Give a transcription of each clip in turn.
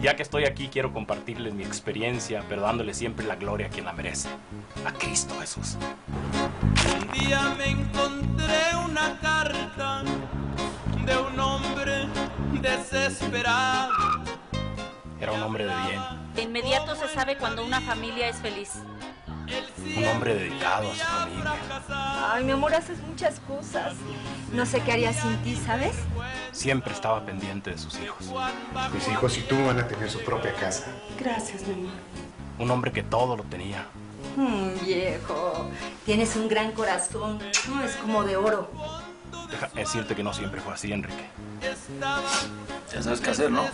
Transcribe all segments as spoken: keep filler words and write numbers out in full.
Ya que estoy aquí, quiero compartirles mi experiencia, pero dándole siempre la gloria a quien la merece. A Cristo Jesús. Un día me encontré una carta de un hombre desesperado. Era un hombre de bien. De inmediato se sabe cuando una familia es feliz. Un hombre dedicado a su familia. Ay, mi amor, haces muchas cosas. No sé qué haría sin ti, ¿sabes? Siempre estaba pendiente de sus hijos. Mis hijos y tú van a tener su propia casa. Gracias, mi amor. Un hombre que todo lo tenía. Mm, viejo, tienes un gran corazón. No, es como de oro. Déjame decirte que no siempre fue así, Enrique. Ya sabes qué hacer, ¿no?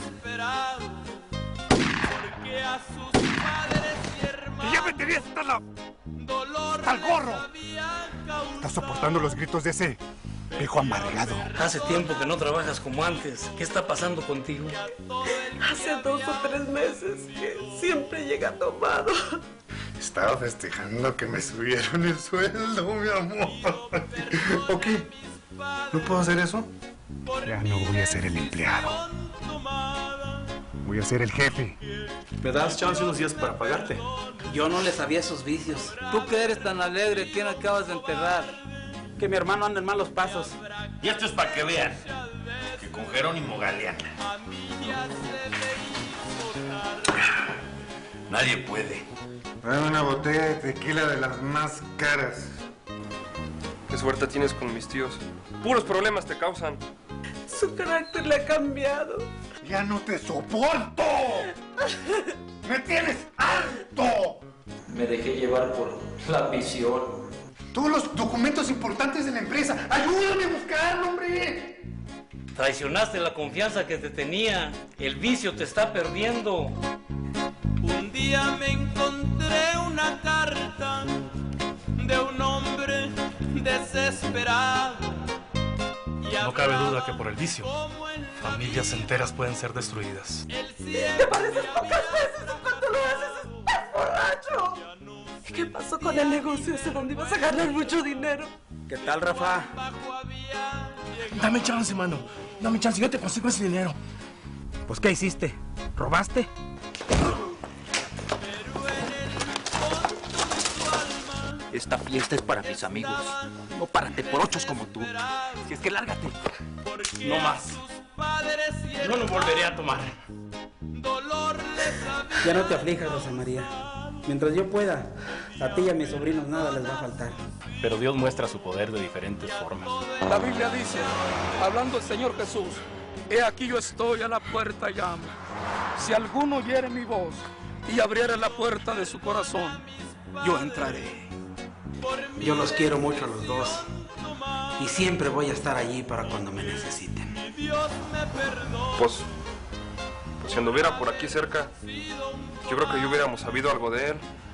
¡Y ya me tenías hasta la... hasta el gorro! ¿Estás soportando los gritos de ese viejo amargado? Hace tiempo que no trabajas como antes. ¿Qué está pasando contigo? Hace dos o tres meses que siempre llega tomado. Estaba festejando que me subieron el sueldo, mi amor. ¿O qué? ¿No puedo hacer eso? Ya no voy a ser el empleado. Voy a ser el jefe. ¿Me das chance unos días para pagarte? Yo no le sabía esos vicios. Tú que eres tan alegre, ¿quién acabas de enterrar? Que mi hermano anda en malos pasos. Y esto es para que vean que con Jerónimo Galeana nadie puede. Dame una botella de tequila de las más caras. Qué suerte tienes con mis tíos. Puros problemas te causan. Su carácter le ha cambiado. ¡Ya no te soporto! ¡Me tienes harto! Me dejé llevar por la ambición. Todos los documentos importantes de la empresa. ¡Ayúdame a buscarlo, hombre! Traicionaste la confianza que te tenía. El vicio te está perdiendo. Un día me encontré una carta de un hombre desesperado. No cabe duda que por el vicio, familias enteras pueden ser destruidas. Te pareces pocas veces cuando lo haces estás borracho. ¿Y qué pasó con el negocio ese donde ibas a ganar mucho dinero? ¿Qué tal, Rafa? Dame chance, mano. Dame chance, yo te consigo ese dinero. Pues, ¿qué hiciste? ¿Robaste? Esta fiesta es para mis amigos, no para teporochos como tú. Si es que lárgate. No más. Yo no volveré a tomar. Ya no te aflijas, Rosa María. Mientras yo pueda, a ti y a mis sobrinos nada les va a faltar. Pero Dios muestra su poder de diferentes formas. La Biblia dice, hablando el Señor Jesús, he aquí yo estoy a la puerta y llamo. Si alguno oyere mi voz y abriere la puerta de su corazón, yo entraré. Yo los quiero mucho a los dos y siempre voy a estar allí para cuando me necesiten. Pues, pues si anduviera por aquí cerca, yo creo que yo hubiéramos sabido algo de él.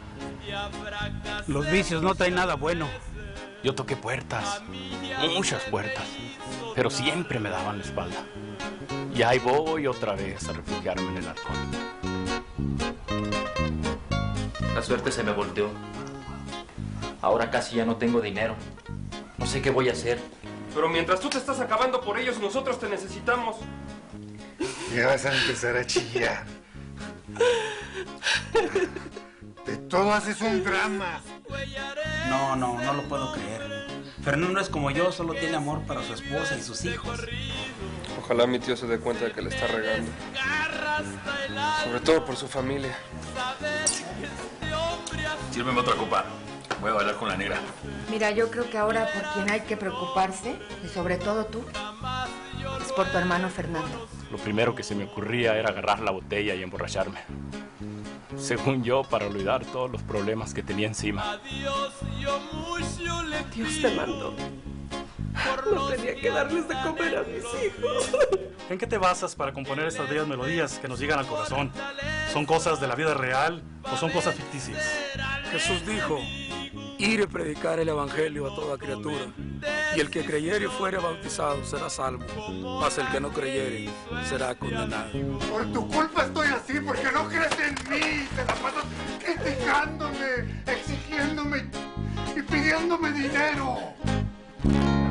Los vicios no traen nada bueno. Yo toqué puertas, muchas puertas, pero siempre me daban la espalda. Y ahí voy otra vez a refugiarme en el alcohol. La suerte se me volteó. Ahora casi ya no tengo dinero. No sé qué voy a hacer. Pero mientras tú te estás acabando por ellos, nosotros te necesitamos. Ya vas a empezar a chillar. De todo haces un drama. No, no, no lo puedo creer. Fernando es como yo, solo tiene amor para su esposa y sus hijos. Ojalá mi tío se dé cuenta de que le está regando. Sobre todo por su familia. Sírveme otra copa. Voy a bailar con la negra. Mira, yo creo que ahora por quien hay que preocuparse, y sobre todo tú, es por tu hermano Fernando. Lo primero que se me ocurría era agarrar la botella y emborracharme. Según yo, para olvidar todos los problemas que tenía encima. Dios te mandó. No tenía que darles de comer a mis hijos. ¿En qué te basas para componer estas bellas melodías que nos llegan al corazón? ¿Son cosas de la vida real o son cosas ficticias? Jesús dijo, ir y predicar el evangelio a toda criatura. Y el que creyere y fuere bautizado será salvo, mas el que no creyere será condenado. Por tu culpa estoy así, porque no crees en mí. Te la pasas criticándome, exigiéndome y pidiéndome dinero.